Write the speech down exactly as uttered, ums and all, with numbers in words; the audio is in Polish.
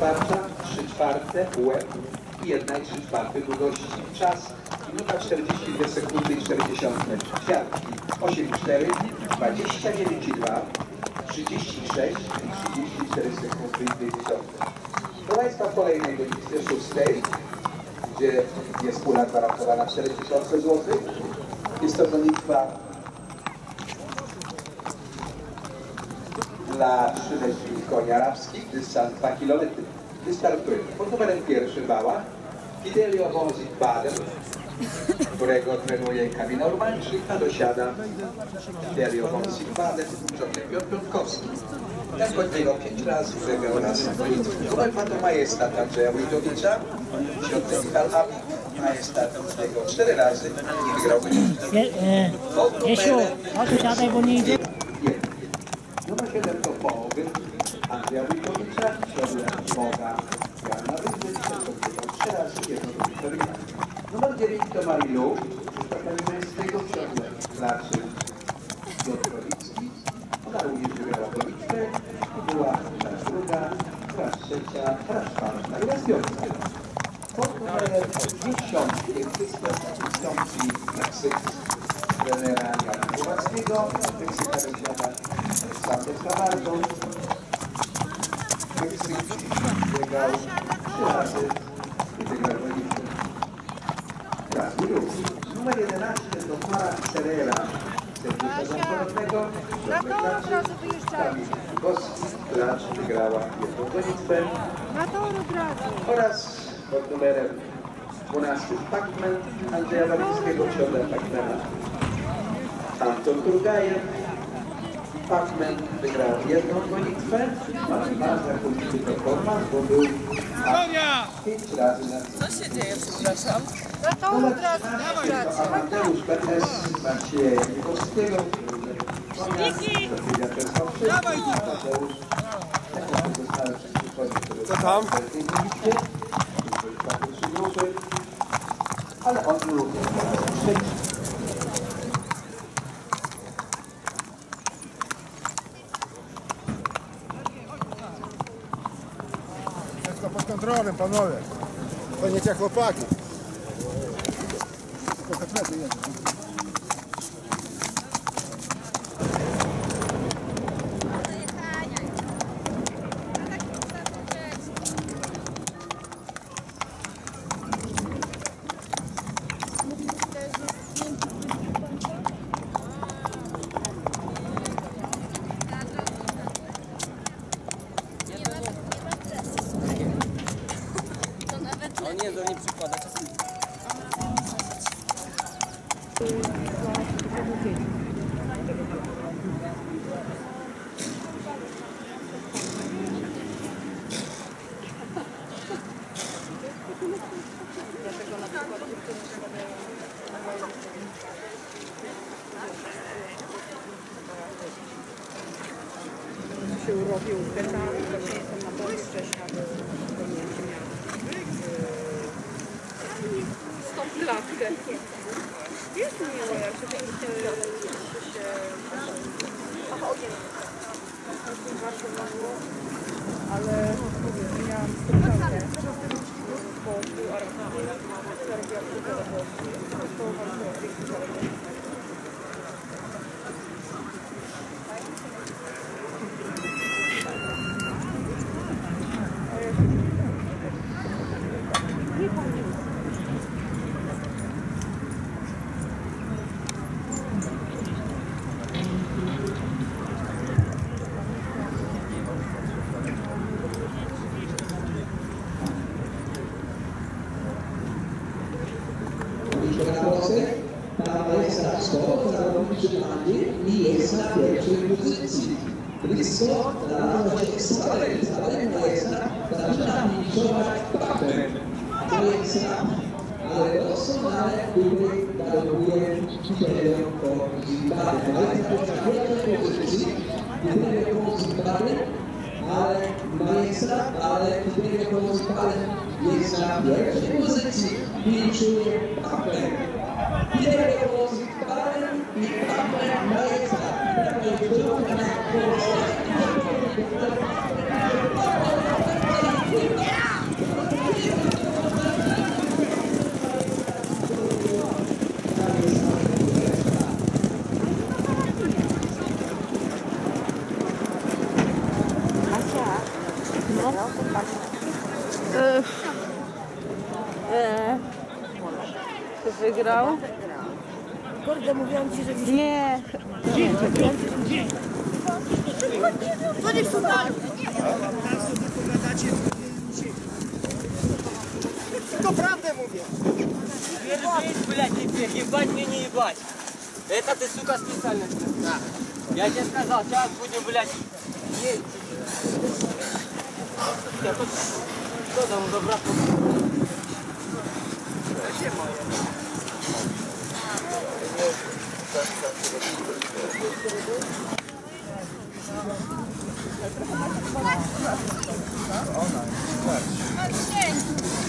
wsparcia, trzy czwarte łeb i jedna i trzy czwarte długości. Czas minuta czterdzieści dwie sekundy i czterdzieści. Ćwiartki osiem i cztery, dwadzieścia dziewięć i dwa, trzydzieści sześć i trzydzieści cztery sekundy i dwie dziesiąte. Proszę Państwa, w kolejnej gonitwie szóstej, gdzie jest pula gwarantowana cztery tysiące złotych. Jest to gonitwa dla trzyletnich koni arabskich, dystans dwa kilometry. Wystartuje pod numerem pierwszy Bała Fidelio Wązik Baden, którego trenuje Kamil Normańczyk, a dosiada Fidelio Wązik Baden, żołnierz Piotr Piątkowski. Ten koń biegał pięć razy, wygrał raz w gonitwie. Numer dwa to Majestat Andrzeja Wójtowicza, piąty Michał Abi. Majestat biegał cztery razy i wygrał gonitwę. Jesiu, chodź siadaj, bo nie idzie. Numer siedem to Połowy Andrzeja Wójtowicza, siodle Boga Jana Wójtowicza, trzy razy jedno do Wiktorina. Numer dziewięć to Marilu, Krzysztofa Niemieckiego, siodle Klaczy Piotrowicki. Ona również wygrała gonitwę i była raz druga, raz trzecia, raz czwarta i raz piąta. Pod numerem dziesiątym wystąpi Meksyk trenera Jana Głowackiego, Meksyka dosiada Aleksander Camargo. Meksyk biegał trzy razy i wygrał gonitwę. Raz drugi. Numer jedenaście to Para Ferreira. Na to od razu wyjeżdżajcie. Boski Klacz wygrała jedną gonitwę. Na to od razu. Oraz pod numerem dwunastym Pacman Andrzeja Walickiego, siodle Pacmana Anton Turgajew. Pacman wygrał jedną gonitwę, ale bardzo znakomity performans, bo był pięć razy na tym. Co się dzieje, przepraszam? Na to od razu To wyjeżdżajcie. Amadeusz Peters, Macieja Nikowskiego, Wiki! Dawaj tu! Amadeusz, jako pozostałe wszystkie konie, które Co tam? w tej gonitwie, trzy grupy, ale on również trzeci. Wszystko pod kontrolą, panowie. To nie jak chłopaki. Tylko kotlety jedzą. On nie do niej przykłada czasem. się urobił detali, właśnie jestem na to wcześniej, aby to nie będzie miał z tą klatkę. Jest miło, jak się tak się Aha, ogień. Zawsze było, ale mówię, że miałam specjalnie po pół arabskiej, która robiła tylko do Polski, to walczyła w tej Pana Majestat Scott zarobił przypadnie i jest na pierwszej pozycji. Blisko znalazła się Skalej. Skalej Majestat zaczyna finiszować pachtem. Majestat, ale doskonale tutaj galopuje Fidelio Wązik-Baden. Majestat jest na pierwszej pozycji. Fidelio Wązik-Baden, ale Majestat, ale Fidelio Wązik-Baden jest na pierwszej pozycji. Finiszuje pachtem. Fidelio Wązik-Baden i Pachman Majestat. Prawie wyrównana Polska. Eee. Kto wygrał? Kurde, mówiłam ci, że mi się... Nie. To prawdę mówię. Вернись, блядь, теперь, ебать мне не ебать. Это ты, сука, специально. На. Я тебе сказал, сейчас будем, блядь, есть. Я тут... Что там, забрать? Зачем моя? Dzień.